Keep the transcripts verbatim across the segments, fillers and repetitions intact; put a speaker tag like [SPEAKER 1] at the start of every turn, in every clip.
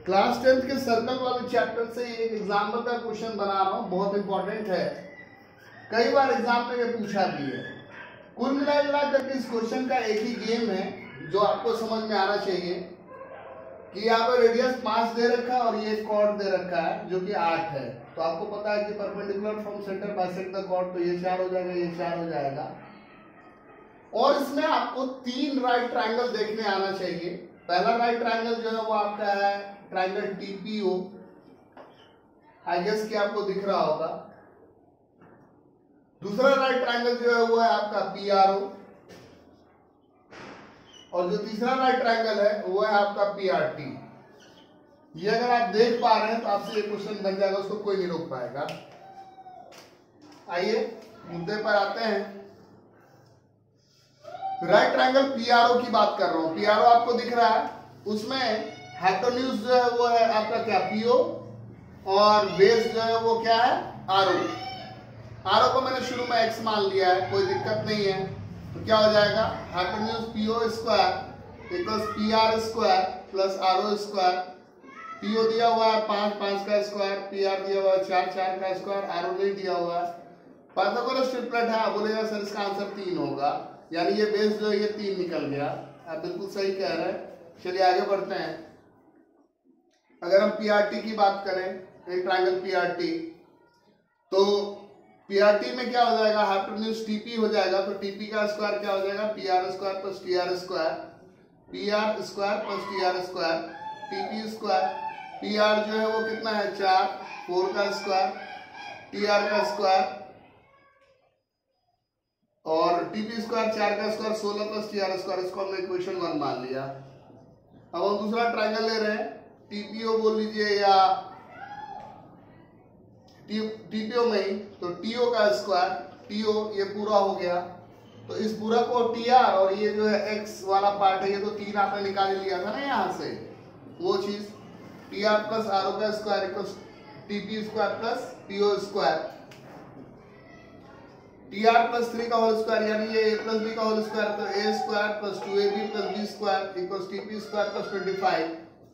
[SPEAKER 1] Class tenth के circle वाले chapter से एक एग्जाम्पल का क्वेश्चन बना रहा हूँ, बहुत इंपॉर्टेंट है, कई बार एग्जाम में ये पूछा भी है। कुल मिला जुला करके इस क्वेश्चन का एक ही गेम है जो आपको समझ में आना चाहिए कि यहाँ पर रेडियस पांच दे रखा है और ये कॉर्ड दे रखा है जो कि आठ है। तो आपको पता है कि perpendicular from centre bisect the chord, तो ये चार हो जाएगा, ये चार हो जाएगा। और इसमें आपको तीन राइट ट्रायंगल देखने आना चाहिए। पहला राइट ट्रायंगल जो है वो आपका है ट्रायंगल टीपीओ, आई गेस कि आपको दिख रहा होगा। दूसरा राइट ट्रायंगल जो है वो है आपका पीआरओ, और जो तीसरा राइट ट्रायंगल है वो है आपका पीआरटी। ये अगर आप देख पा रहे हैं तो आपसे ये क्वेश्चन बन जाएगा, उसको कोई नहीं रोक पाएगा। आइए मुद्दे पर आते हैं। राइट ट्रायंगल पीआरओ की बात कर रहा हूं। पीआरओ आपको दिख रहा है, उसमें हाइपोटेन्यूज जो है वो है आपका क्या पीओ, और बेस जो है वो क्या है आरओ। आरओ को मैंने शुरू में एक्स मान लिया है, कोई दिक्कत नहीं है। तो क्या हो जाएगा hypotenuse PO square equals P R square plus RO square. PO दिया हुआ है पांच, पांच का स्क्वायर, पी आर दिया हुआ है चार, चार का स्क्वायर, आरओ नहीं दिया हुआ है। पाइथागोरस ट्रिपलेट है, बोलेगा सर इसका आंसर तीन होगा, यानी ये बेस जो है ये तीन निकल गया। आप बिल्कुल सही कह रहे हैं। चलिए आगे बढ़ते हैं। अगर हम पीआरटी की बात करें, एक ट्रायंगल पीआरटी, तो पीआरटी में क्या हो जाएगा हाइपोटेन्यूज टीपी हो जाएगा। तो टीपी का स्क्वायर क्या हो जाएगा PR square plus TR square, PR square plus TR square, TP square. PR जो है वो कितना है चार, फोर का स्क्वायर, टीआर का स्क्वायर और टीपी स्क्वायर चार का स्क्वायर सोलह प्लस टीआर स्क्वायर। इसको हमने इक्वेशन वन मान लिया। अब हम दूसरा ट्रायंगल ले रहे हैं, टीपीओ बोल लीजिए या टीपीओ में ही, तो टीओ का स्क्वायर, टीओ ये पूरा हो गया। तो इस पूरा को टीआर और ये जो है एक्स वाला पार्ट है, ये तो तीन आपने निकाल लिया था ना यहाँ से, वो चीज टीआर प्लस आरओ का square equals TP square plus PO square. TR plus three का होल स्क्वायर यानी ये ए प्लस बी का होल स्क्वायर, तो A square plus two A B plus B square equals TP square plus twenty five.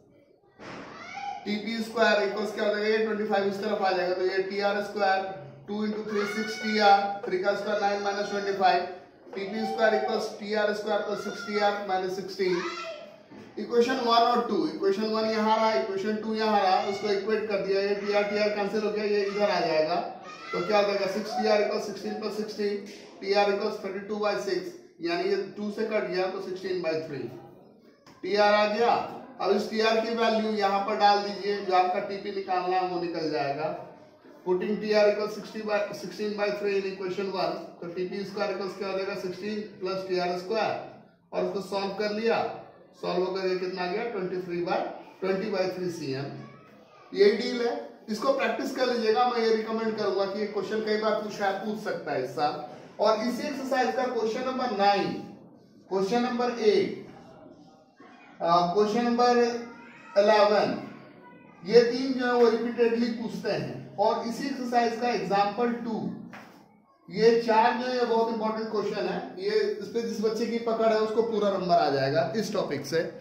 [SPEAKER 1] TP square equals क्या हो जाएगा ये twenty five इस तरफ आ जाएगा, तो ये TR square two into three six TR, three का square nine minus twenty five, TP square equals TR square plus six TR minus sixteen. Equation one और टू, इक्वेशन वन यहाँ रहा, इक्वेशन टू यहाँ रहा, उसको इक्वेट कर दिया, ये टीआर टीआर कैंसिल हो गया, ये इधर आ जाएगा। तो क्या हो जाएगा six TR equals sixteen plus sixteen, TR equals thirty two by six, यानी ये टू से कट गया तो सिक्सटीन बाई थ्री। टीआर आ गया। अब इस टीआर की वैल्यू यहाँ पर डाल दीजिए, जो आपका टीपी निकालना है वो निकल जाएगा। Putting TR equal sixteen by three in equation one, तो टीपी स्क्वायर इक्वल्स क्या हो जाएगा सिक्सटीन प्लस टीआर स्क्वायर, और उसको सॉल्व कर लिया। सॉल्व होकर ये कितना गया twenty three by twenty by three cm. ये डील है, इसको प्रैक्टिस कर लीजिएगा। मैं ये रिकमेंड करूंगा कि ये क्वेश्चन कई बार पूछा पूछ सकता है इस साल। और इसी एक्सरसाइज का question number nine, question number eight, question number eleven, ये तीन जो है वो रिपीटेडली पूछते हैं। और इसी एक्सरसाइज का एग्जांपल टू, ये चार जो है बहुत इंपॉर्टेंट क्वेश्चन है। ये इस पे जिस बच्चे की पकड़ है उसको पूरा नंबर आ जाएगा इस टॉपिक से।